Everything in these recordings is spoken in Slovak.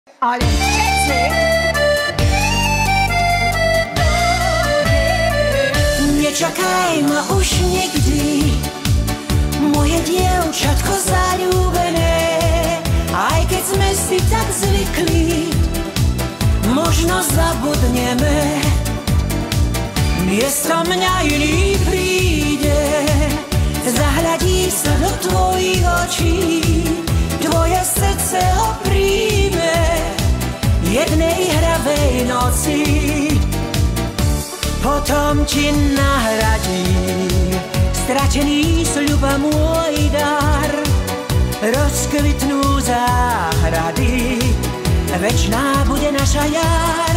Ale všetci nečakaj ma už nikdy, moje dievčatko zaľúbené. Aj keď sme si tak zvykli, možno zabudneme. Miesto mňa iný príde, zahľadí sa do tvojich očí, tvoje srdce ho príjme jednej hravej noci. Potom ti nahradí stratený sľub a môj dar. Rozkvitnú záhrady, večná bude naša jar.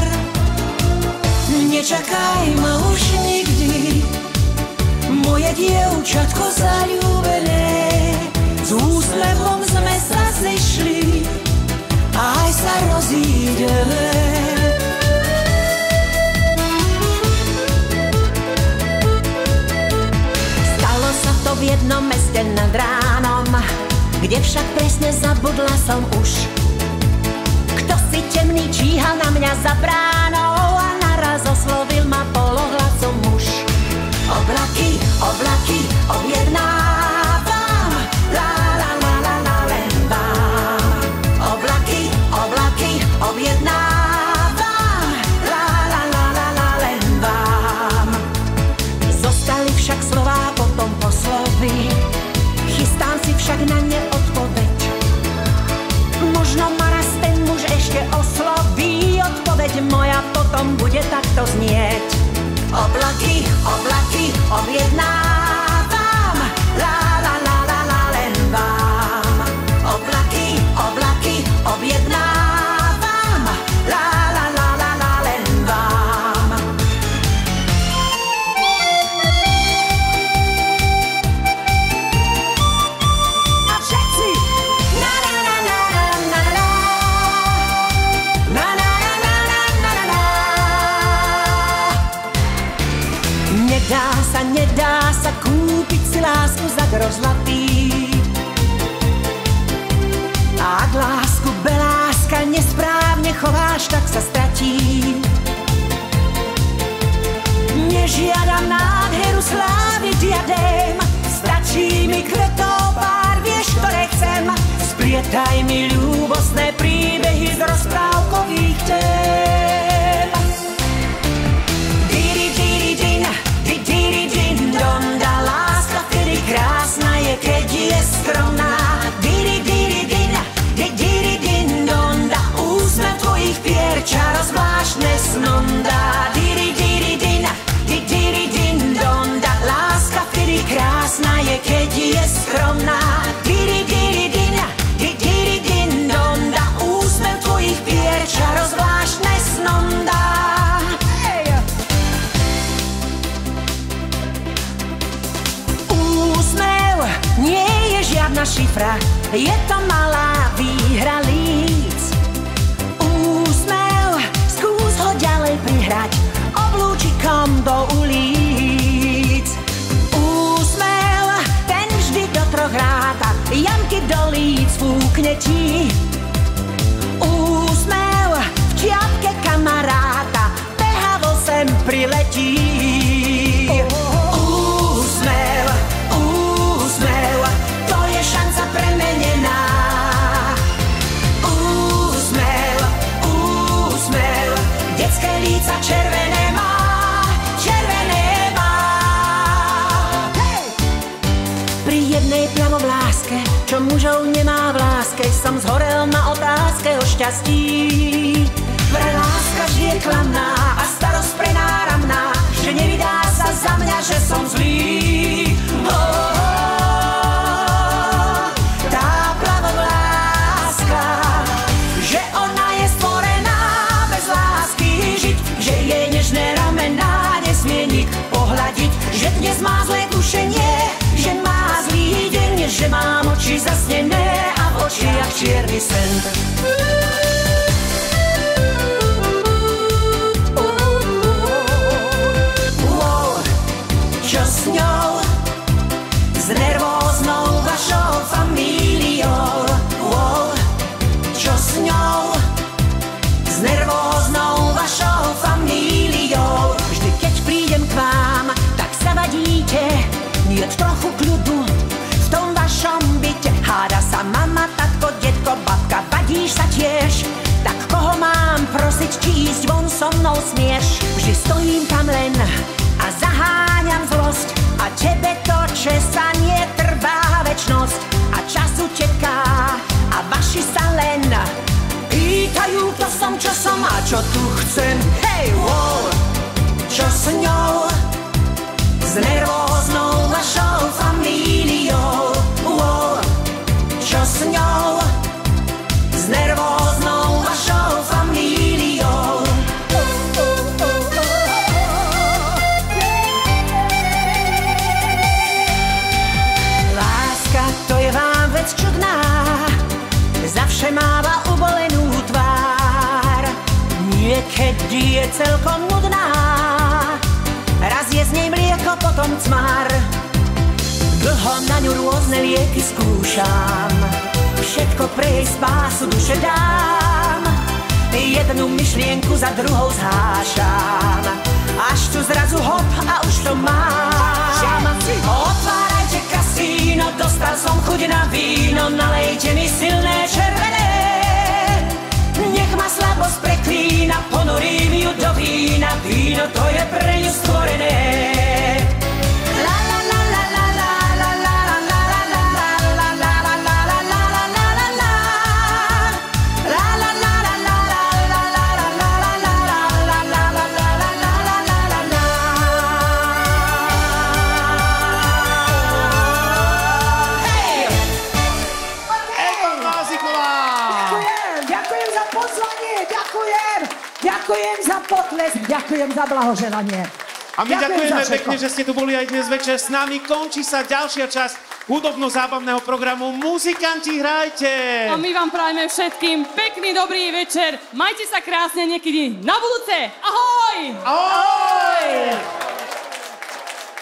Nečakaj ma už nikdy, moje dievčatko zaľúbené. S úsmevom sme sa zišli, aj sa rozídeme. Stalo sa to v jednom meste nad ránom, kde však presne zabudla som už. Kto si temný číhal na mňa za bránou a naraz oslovil ma polohlasom muž. Oblaky, oblaky, objednávam, la la la la la len vám. Oblaky, oblaky, objednávam, la la la la la len vám. Zostali však slová potom po slovi, chystám si však na ne odpoveď. Možno ma raz ten muž ešte osloví, odpoveď moja potom bude takto znieť. Oblaky, oblaky, objednávam, la la la la la len vám. Oblaky, oblaky, objednávam, la la la la la len vám. A všetci! Na na na na na na na na na na na na na. Nedá sa kúpiť si lásku za gros zlatý. A ak lásku beláska nesprávne chováš, tak sa stratí. Nežiadam nádheru slávy diadém, stačí mi kvetov pár, vieš, ktoré chcem. Splietaj mi ľúbostné príbehy z rozprávkových tém. Krásna je, keď je skromná. Diri, diri, din, diri, din, donda. Úsmev tvojich pier čaro zvláštne snom dá. Diri, diri, din, diri, din, donda. Láska vtedy krásna je, keď je skromná. Diri, diri, din, diri, din, donda. Úsmev tvojich pier čaro zvláštne snom dá. Nie je žiadna šifra, je to malá výhra líc. Úsmev, skús ho ďalej prihrať oblúčikom do ulic. Úsmev, ten vždy do troch ráta, jamky do líc fúkne ti. Úsmev, v čiapke kamaráta, behavo sem priletí. To je šanca premenená. Úsmev, detské líca červené má, červené má. Hej! Pri jednej plavovláske, čo mužov nemá v láske, som zhorel na otázke o šťastí. Pre láska vždy je klamná a starosť prenáramná, že nevydá sa za mňa, že som zlý. Že dnes má zlé tušenie, že má zlý deň, že mám oči zasnené a v očiach čierny sen. Čo s ňou, s nervóznou vašou famíliou? Čo s ňou, vieš, tak koho mám prosiť, či ísť von so mnou smieš? Vždy stojím tam len a zaháňam zlosť a tebe to česanie trvá večnosť a čas uteká a vaši sa len pýtajú, kto som, čo som a čo tu chcem. Hej, wow, čo s ňou, s nervóznou vašou famíliou, wow, čo s ňou, s nervóznou vašou famíliou. Láska, to je vám vec čudná, zavše máva ubolenú tvár. Niekedy je celkom nudná, raz je z nej mlieko, potom cmár. Dlho na ňu rôzne lieky skúšam, všetko pre jej spásu duše dám. Jednu myšlienku za druhou zhášam, až tu zrazu hop a už to mám. Otvárajte kasíno, dostal som chuť na víno, nalejte mi silné červené. Nech ma slabosť preklína, ponorím ju do vína, víno to je pre ňu stvorené. Ďakujem za potlesk, ďakujem za blahoželanie. A my ďakujeme pekne, že ste tu boli aj dnes večer s nami. Končí sa ďalšia časť hudobno-zábavného programu Muzikanti, hrajte! A my vám prajeme všetkým pekný dobrý večer. Majte sa krásne niekedy na budúce. Ahoj! Ahoj!